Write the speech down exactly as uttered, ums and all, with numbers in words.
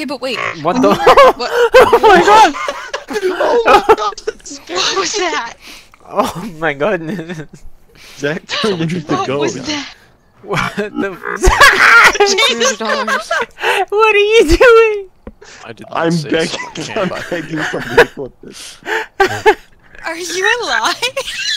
Okay, but wait. What the? What? Oh my god! Oh my god! What was that? Oh my goodness! Zach turned into the What ghost. was that? What the? Jesus dollars. What are you doing? I did not I'm say begging. someone I'm came by. begging somebody to put this. Are you alive?